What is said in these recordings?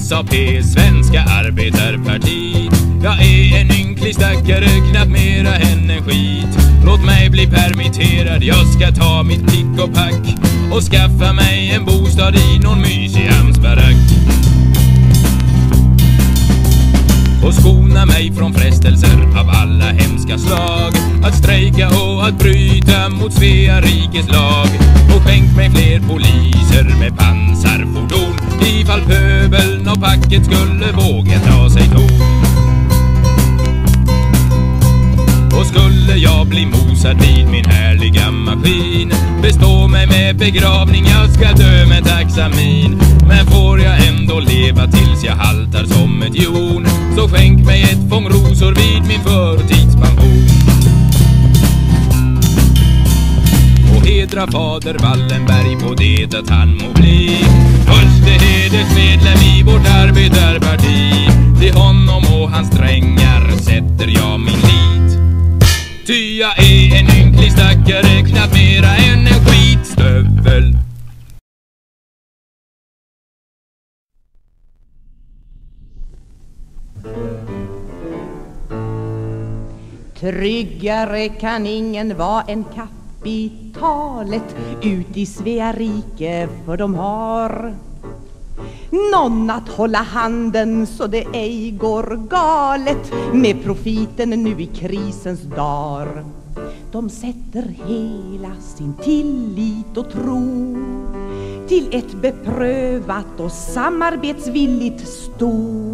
SAP, Svenska Arbetarparti. Jag är en ynklig stackare, knappt mera än en skit. Låt mig bli permitterad, jag ska ta mitt pick och pack och skaffa mig en bostad i någon mysig hamnsbarack. Och skona mig från frestelser av alla hemska slag, att strejka och att bryta mot Svea rikes lag. Och skänk mig fler poliser med pansarfordon, ifall pöbeln och packet skulle våga ta sig ton. Och skulle jag bli mosad vid min härliga maskin, bestå mig med begravning, jag ska dö med taxamin. Men får jag ändå leva tills jag haltar som ett jon, så skänk mig ett fång rosor vid min förtidspension. Och hedra fader Wallenberg på det att han må bli förste hedersmedlem i vårt arbetarparti. Till honom och hans drängar sätter jag min lit. Ty jag är en ynklig stackare, knappt mera än en skitstövel. Tryggare kan ingen vara än kapitalet ut i Svea rike, för de har någon att hålla handen så det ej går galet med profiten nu i krisens dagar. De sätter hela sin tillit och tro till ett beprövat och samarbetsvilligt sto.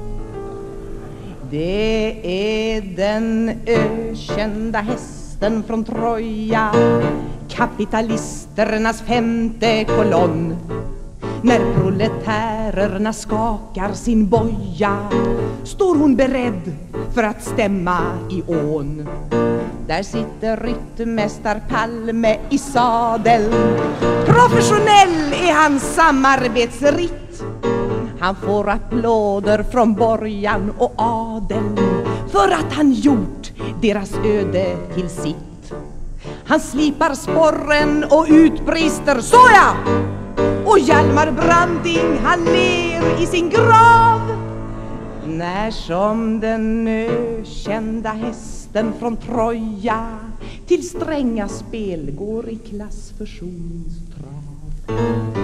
Det är den ökända hästen från Troja, kapitalisternas femte kolonn. När proletärerna skakar sin boja, står hon beredd för att stämma i ån. Där sitter ryttmästar Palme i sadel. Professionell är hans samarbetsritt. Han får applåder från borgan och adeln för att han gjort deras öde till sitt. Han slipar sporren och utbrister såja! Och Hjalmar Branting, han ler i sin grav, när som den ökända hästen från Troja till stränga spel går i klassförsoningstrav.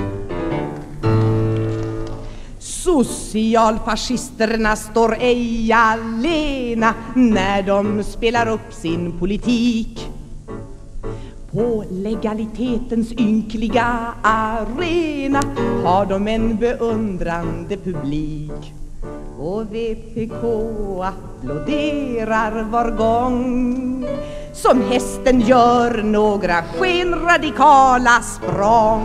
Socialfascisterna står ej alena när de spelar upp sin politik på legalitetens ynkliga arena. Har de en beundrande publik, och VPK applåderar var gång som hästen gör några skenradikala språng.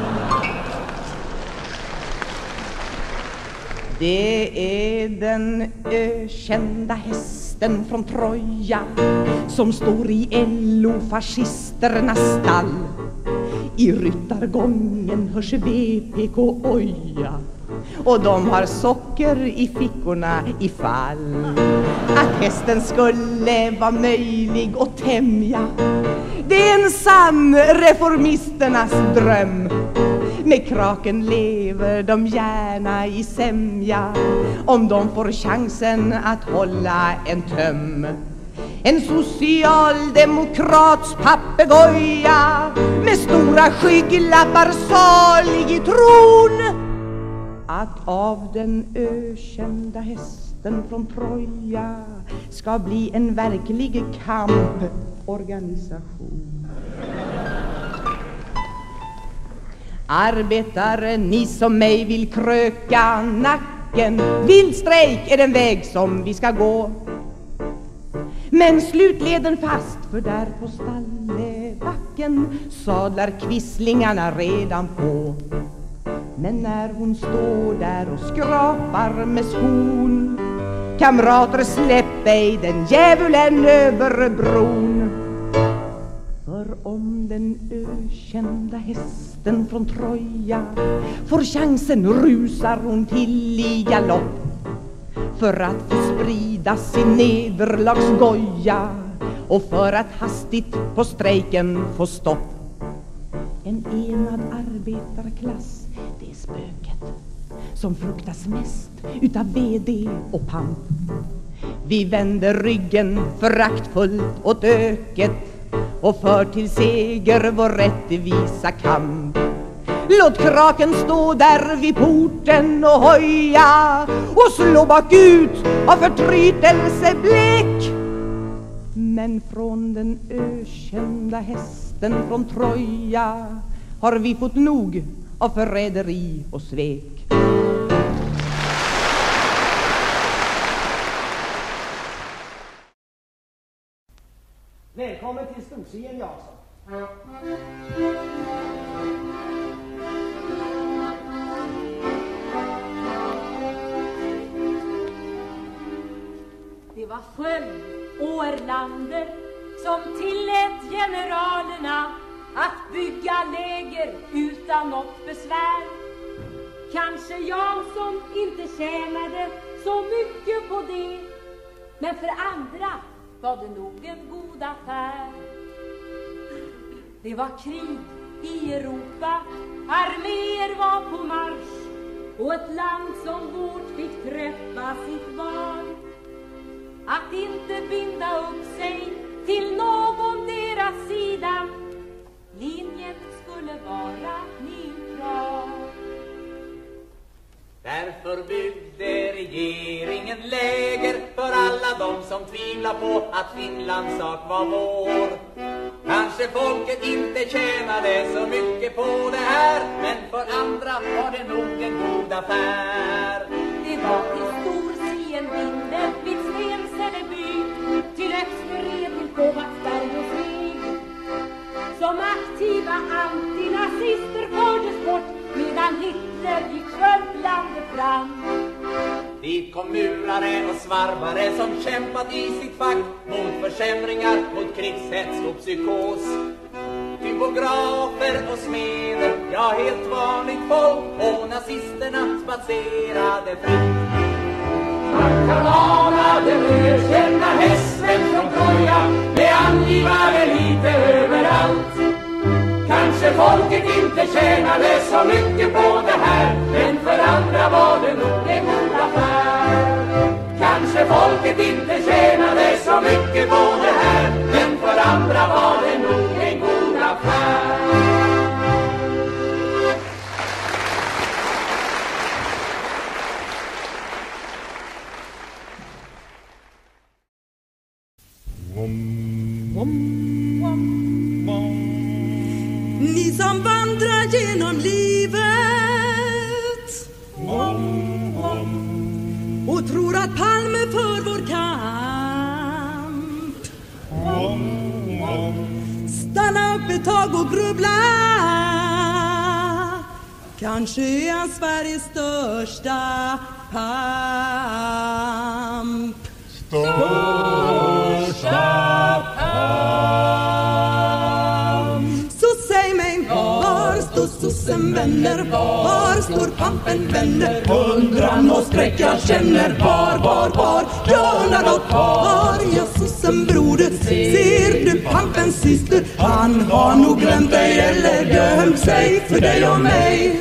Det är den ökända hästen från Troja som står i LO-fascisternas stall. I ryttargången hörs VPK oja, och de har socker i fickorna ifall att hästen skulle vara möjlig att tämja. Det är en sann reformisternas dröm. Med kraken lever de gärna i sämja om de får chansen att hålla en töm. En socialdemokrats papegoja med stora skygglappar, salig i tron att av den ökända hästen från Troja ska bli en verklig kamporganisation. Arbetare, ni som mig vill kröka nacken, vild strejk är den väg som vi ska gå. Men slutleden fast, för där på Stallebacken sadlar kvisslingarna redan på. Men när hon står där och skrapar med skon, kamrater, släpp ej den djävulen över bron. För om den ökända hästen från Troja får chansen rusar hon till i galopp för att få sprida sin nederlagsgoja och för att hastigt på strejken få stopp. En enad arbetarklass, det är spöket som fruktas mest utav VD och pamp. Vi vänder ryggen föraktfullt åt öket och för till seger vår rättvisa kamp. Låt kraken stå där vid porten och hoja och slå bakut av förtrytelse blek. Men från den ökända hästen från Troja har vi fått nog av förräderi och svek. Välkommen till Storsien, Jansson. Det var Sköld och Erlander som tillät generalerna att bygga läger utan något besvär. Kanske Jansson inte tjänade så mycket på det, men för andra var det nog en god affär. Det var krig i Europa, arméer var på marsch och ett land som vårt fick träffa sitt val. Att inte binda upp sig till någon deras sida, linjen skulle vara neutral. Därför byggde regeringen läger för alla de som tvivlar på att Finlands sak var vår. Kanske folket inte tjänade så mycket på det här, men för andra var det nog en god affär. Det var i Storsien-vinden vid Stenseleby, till Öxnered till Kovacsberg och Sveg, som aktiva antinazister fördes bort medan Hitler gick skölplandet fram. Dit kom murare och svarvare som kämpat i sitt fack mot försämringar, mot krigshets och psykos. Typografer och smeder, ja helt vanligt folk, och nazisterna spatserade fritt. Man kan ana den ökända hästen från Troja med angivare lite överallt. Kanske folket inte tjänade så mycket på det här, men för andra var det nog en god affär. Kanske folket inte tjänade så mycket på det här, men för andra var det nog en god affär. Ni som vandrar genom livet och tror att Palme för vår kamp, stanna upp ett tag och grubbla. Kanske är han Sveriges största pamp. Så säg mig, var står sossen vänner? Var står pampen vänner? Undran och skräck jag känner. Var jag undrar dock, var jag sossen broder? Ser du pampens syster? Han har nog glömt dig eller gömt sig för dig och mig.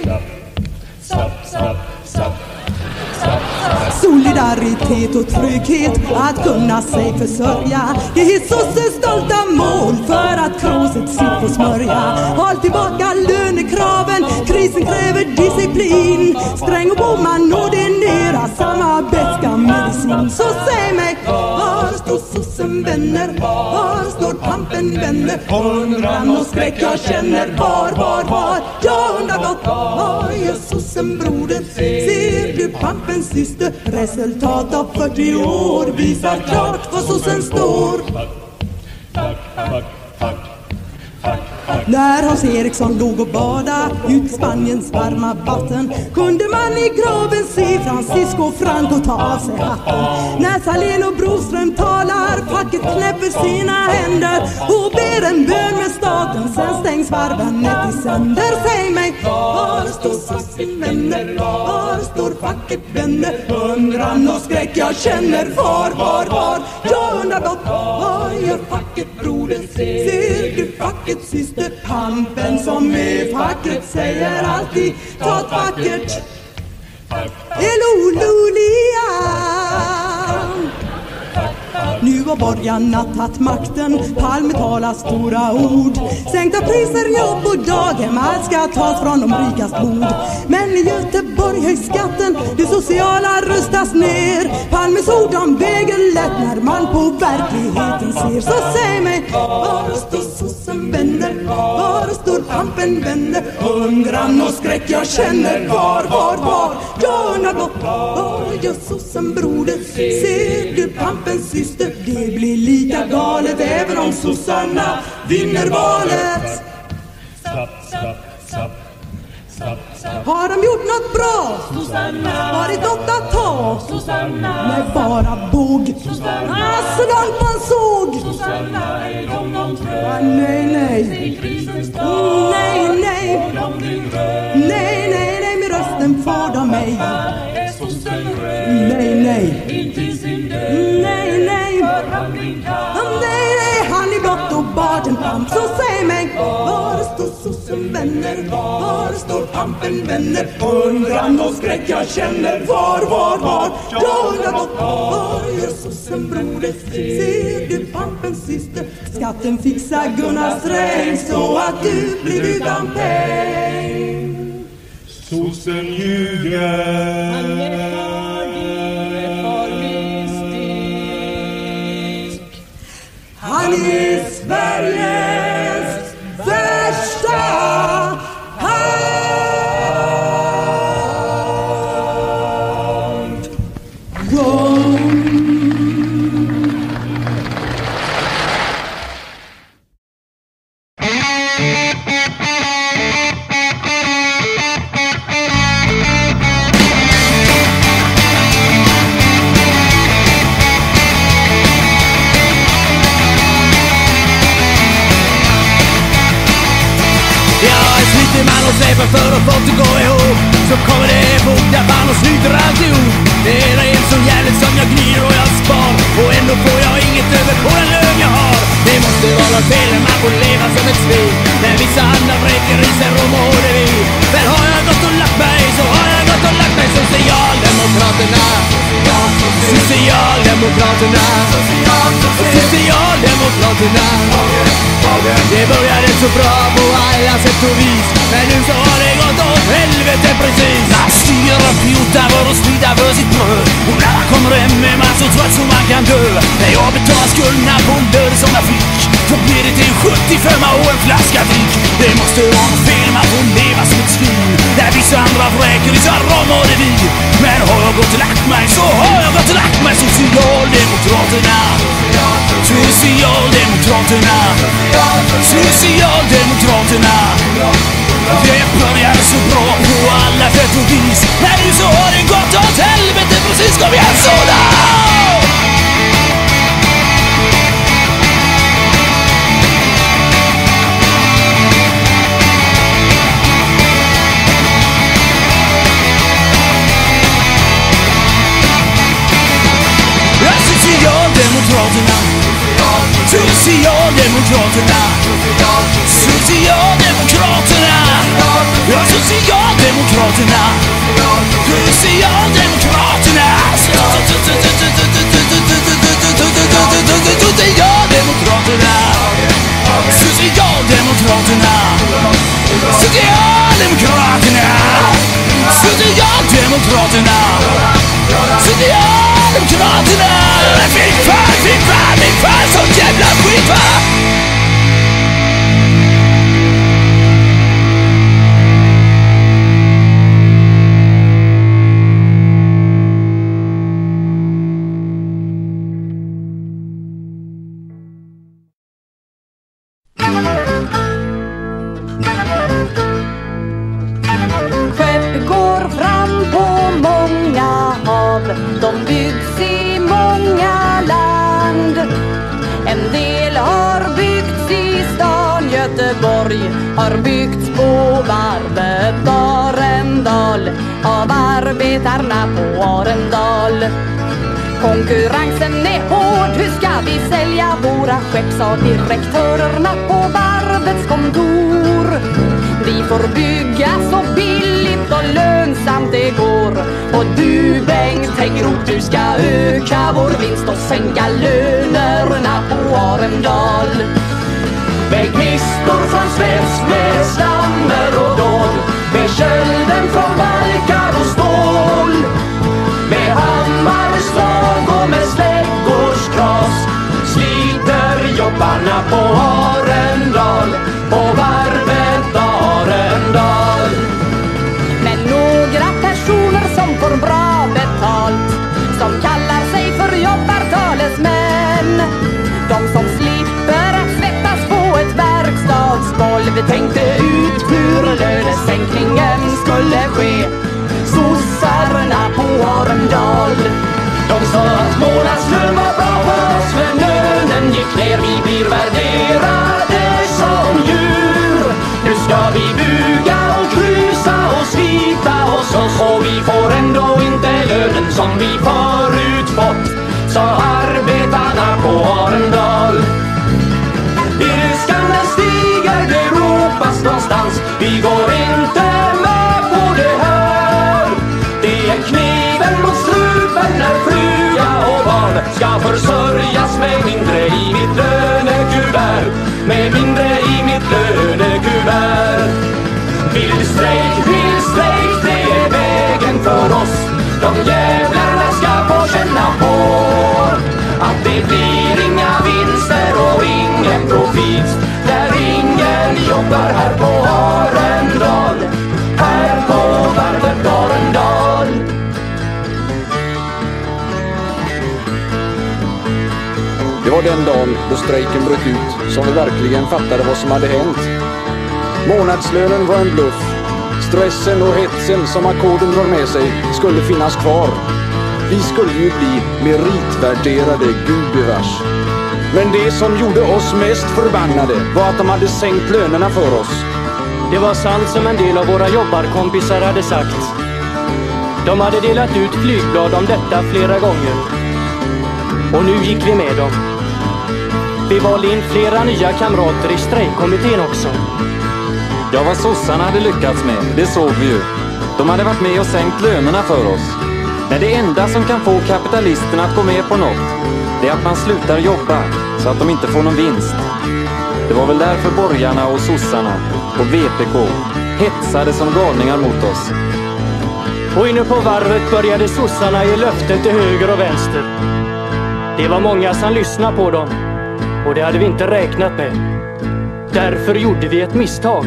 Solidaritet och trygghet, att kunna sig försörja, det är sossens stolta mål för att kråset sitt på smörja. Håll tillbaka lönekraven, krisen kräver disciplin. Sträng och Boman ordinerar samma beska medicin. Så säg mig, var står sossen vänner? Var står pampen vänner? Undran och skräck jag känner. Var jag undrar dock, var är sossen broder? Ser du pampens syster? Resultat av 40 år visar klart vad sossen står. När Hans Eriksson låg och bada ut Spaniens varma vatten, kunde man i graven se Francisco Franco ta av sig hatten. När Salén och Broström talar, facket knäpper sina händer och ber en bön med staten, sen stängs varven i sänder. Säg mig, var står sossen vänner? Var står facket vänner? Undran och skräck jag känner. Var jag undrar dock, var gör facket broder? Ser du facket syster? Pampen som är facket säger alltid, ta ett vackert Nu har borgarna tagit makten, Palme talar stora ord. Sänkta priser, jobb och daghem, allt ska tas från de rikas bord. Men i Göteborg höjs skatten, det sociala rustas ner. Palmes ord om väger lätt när man på verkligheten ser. Så säg mig, var står sossen vänner? Var står pampen vänner? Undran och skräck jag känner, var? Gör något, var gör sossen broder? Ser du pampens syster? Det blir lika galet även om sossarna vinner valet. Har de gjort något bra? Susanna. Varit något att ta? Susanna. Nej, bara båg. Susanna. Så långt man såg. Susanna, är de någon trö? Nej. Nej, med rösten får de mig. Nej. Inte sin död. Nej, han är blott och bart en pamp. Så säg mig, var står sossen vänner? Var står pampen vänner? Undran och skräck jag känner, var? Gör något, var gör sossen broder? Ser du pampens syster? Skatten fixar Gunnar Sträng så att du blir utan peng. Sossen ljuger. Han är Han är Sveriges värsta hand. Man och släpar för att få det gå ihop. Så kommer det en bok där man och snyter alltihop. Det är rent så jävligt som jag gnyr och jag spar. Och ändå får jag inget över på den lön jag har. Det måste vara fel när man får leva som ett svin. När vissa andra bräcker i sig och mår det vi. Men har jag gått och lagt mig så har jag gått och lagt mig. Socialdemokraterna, Socialdemokraterna, Socialdemokraterna. Det började så bra på alla sätt och vis. Men nu så har det gått åt helvete precis. Man styr och fjotar för att sprida för sitt bröd. Och när man kommer hem är man så trött som man kan dö. När jag betalar skulderna på en död som jag fick, så blir det till 75 och en flaska drink. Det måste vara något fel, man får leva som ett svin. Där vissa andra vräker i Sarrom och det vi. Men har jag gått och lagt mig så har jag gått och lagt mig. Socialdemokraterna, Socialdemokraterna, Socialdemokraterna. Det började så bra på alla sätt och vis. Men nu så har det gått åt helvete precis som jag sådär. Socialdemokraterna, Socialdemokraterna, Socialdemokraterna, ja, Socialdemokraterna, Socialdemokraterna, Socialdemokraterna, Socialdemokraterna, Socialdemokraterna, Socialdemokraterna, Socialdemokraterna. Fy fan, så jävla skit va! Skepp går fram på många hav, de byggs i många land. En del har byggts i stan Göteborg, har byggts på varvet Arendal av arbetarna på Arendal. Konkurrensen är hård, hur ska vi sälja våra skepp, sa direktörerna på varvets kontor. Vi får bygga så billigt och lönsamt det går, Och du Bengt Tengroth, du ska öka vår vinst och sänka lönerna på Arendal. Med gnistor från svensk, med stammer och dåd, med kölden från balkar och stål, med hammarslag och med släggårdskras sliter jobbarna på Arendal, på varvet Arendal. Men några personer som får bra betalt, som kallar sig för jobbartalesmän, de som slipper att svettas på ett verkstadsgolv, tänkte ut hur lönesänkningen skulle ske. Sossarna på Arendal, de sa att månadslön var bra för oss, men lönen gick ner, vi blir värderade som djur. Nu ska vi buga och krusa och slita oss, och vi får ändå inte lönen som vi förut fått, sa arbetarna på Arendal. Ilskan den stiger, det ropas någonstans, vi går inte med på det här. Det är kniven mot strupen när fruga och barn ska försörjas med mindre i mitt lönekuvert, med mindre i mitt lönekuvert. Vild strejk, det är vägen för oss. De jävlarna ska få känna på att det blir inga vinster och ingen profit när ingen jobbar här på Arendal, här på varvet Arendal. Det var den dagen då strejken bröt ut som vi verkligen fattade vad som hade hänt. Månadslönen var en bluff. Stressen och hetsen som ackorden drar med sig skulle finnas kvar. Vi skulle ju bli meritvärderade, gubevars. Men det som gjorde oss mest förbannade var att de hade sänkt lönerna för oss. Det var sant som en del av våra jobbarkompisar hade sagt. De hade delat ut flygblad om detta flera gånger. Och nu gick vi med dem. Vi valde in flera nya kamrater i strejkkommittén också. Ja, vad sossarna hade lyckats med, det såg vi ju. De hade varit med och sänkt lönerna för oss. Men det enda som kan få kapitalisterna att gå med på något, det är att man slutar jobba så att de inte får någon vinst. Det var väl därför borgarna och sossarna och VPK hetsade som galningar mot oss. Och inne på varvet började sossarna ge löften till höger och vänster. Det var många som lyssnade på dem, och det hade vi inte räknat med. Därför gjorde vi ett misstag.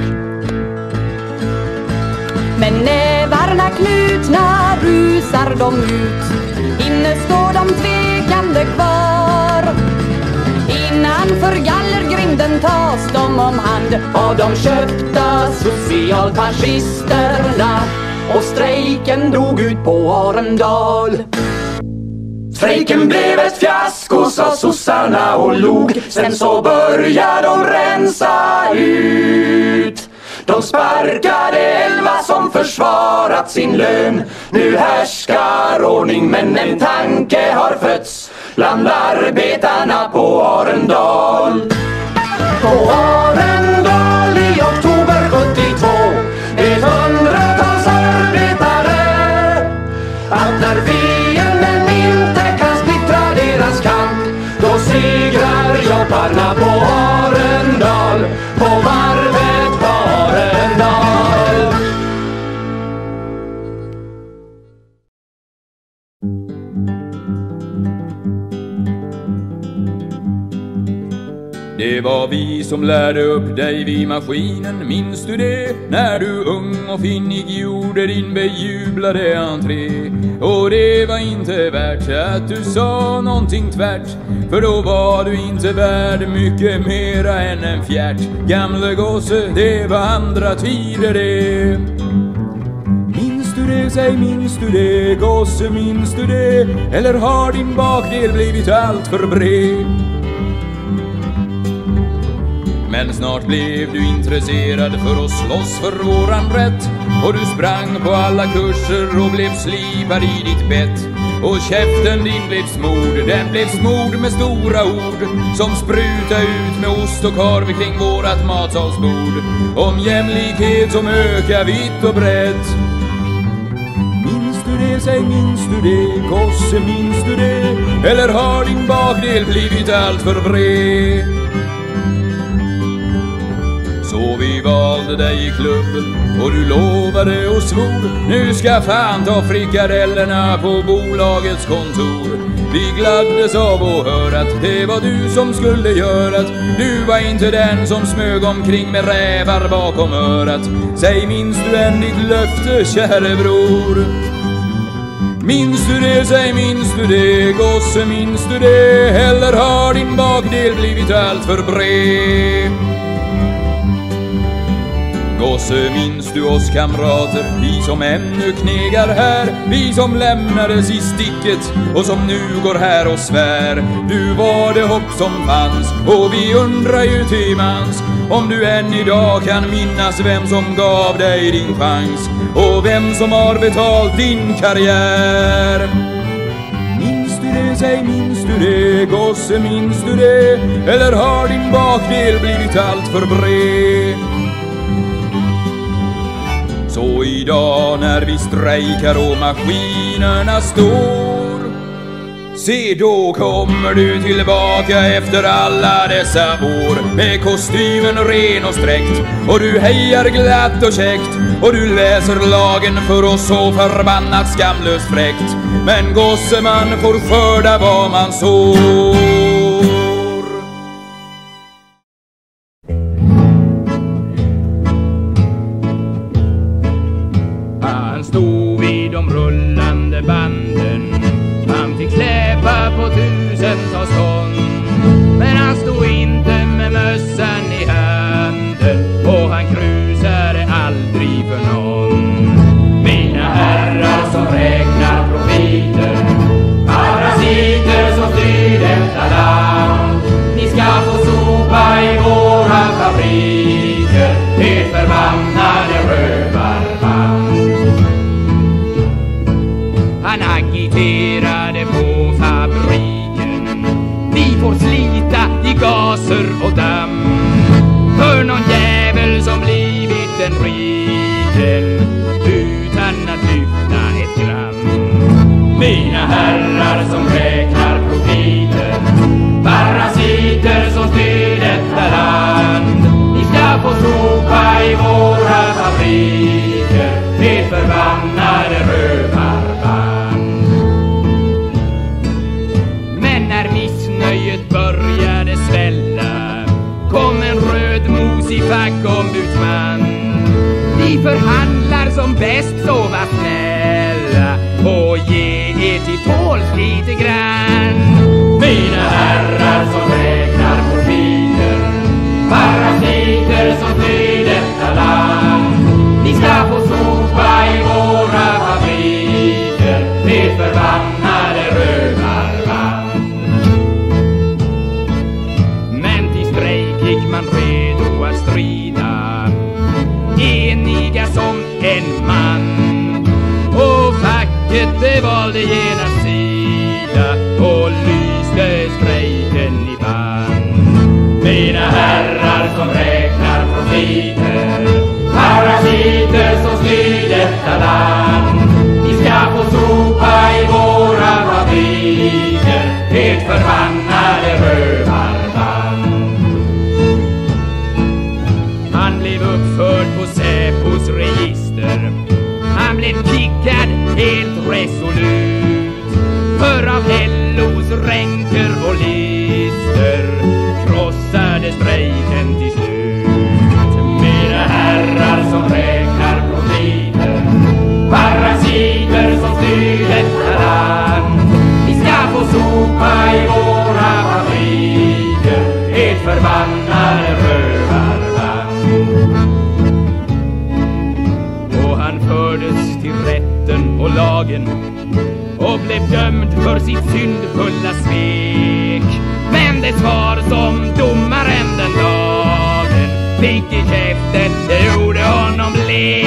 med nävarna knutna rusar de ut. Inne står de tvekande kvar. Innanför gallergrinden tas de om hand av de köpta socialfascisterna. Och strejken drog ut på Arendal. Strejken blev ett fiasko, sa sossarna och log. Sen så började de rensa ut. De sparkade 11 som försvarat sin lön. Nu härskar ordning, men en tanke har fötts bland arbetarna på Arendal. På Arendal i oktober 72, ett 100-tals arbetare. Att när fienden inte kan splittra deras kamp, då segrar jobbarna på Arendal, på varvet Arendal. Det var vi som lärde upp dig vid maskinen, minns du det? När du ung och finnig gjorde din bejublade entré. Och det var inte värt att du sa någonting tvärt, för då var du inte värd mycket mera än en fjärt. Gamle gosse, det var andra tider det. Minns du det, säg minns du det, gosse minns du det? Eller har din bakdel blivit allt för bred? Men snart blev du intresserad för att slåss för våran rätt, och du sprang på alla kurser och blev slipad i ditt bett. Och käften din blev smord, den blev smord med stora ord som spruta ut med ost och korv kring vårat matsalsbord. Om jämlikhet som ökar vitt och brett. Minns du det, säg minns du det, gosse minns du det? Eller har din bakdel blivit allt för bred? Så vi valde dig i klubben och du lovade och svor, nu ska fan ta frikadellerna på bolagets kontor. Vi gladdes av att höra att det var du som skulle göra att du var inte den som smög omkring med rävar bakom örat. Säg minns du än ditt löfte, käre bror? Minns du det, säg minns du det, gosse minns du det? Eller har din bakdel blivit allt för bred? Gosse minns du oss kamrater, vi som ännu knegar här, vi som lämnades i sticket och som nu går här och svär. Du var det hopp som fanns och vi undrar ju till mans om du än idag kan minnas vem som gav dig din chans och vem som har betalt din karriär. Minns du det, säg minns du det, gosse minns du det? Eller har din bakdel blivit allt för bred? Så idag när vi strejkar och maskinerna står, se då kommer du tillbaka efter alla dessa år, med kostymen ren och sträckt, och du hejar glatt och käckt, och du läser lagen för oss så förbannat skamlöst fräckt. Men gosse, man får skörda vad man sår. Han stod vid de rullande banden, han fick släpa på tusentals ton, men han stod inte med mössan i handen och han krusade aldrig för någon. Mina herrar som räknar profiter, parasiter som styr detta land, ni ska få sopa i våra fabriker, ert förbannade rövarband. Han agiterade på fabriken, vi får slita i gaser och damm, för någon jävel som blivit en riken utan att lyfta ett gram. Mina herrar som räknar profiter, parasiter som styr detta land, ni ska få sopa i våra fabriker, ert förbannade rövarband. När missnöjet började svälla kom en rödmosig fackombudsman. Vi förhandlar som bäst, så var snälla och ge er till tåls lite grann. Mina herrar som räknar profiter, parasiter som styr detta land, ni ska få sopa i våra fabriker, ert förbannade rövarband. Gick man redo att strida, eniga som en man, och facket det valde genast sida och lyste strejken i band. Mina herrar som räknar profiter, parasiter som styr detta land, ni ska få sopa i våra fabriker, ert förbannade rövarband. Han blev uppförd på Säpos register, han blev kickad helt resolut, för av LOs ränker och lister krossade strejken till slut. Mina herrar som räknar profiter, parasiter som styr detta land, ni ska få sopa i våra fabriker, ert förbannade rövarband. Och han fördes till rätten och lagen och blev dömd för sitt syndfulla svek. Men det svar som domaren den dagen fick i käften, det gjorde honom blek.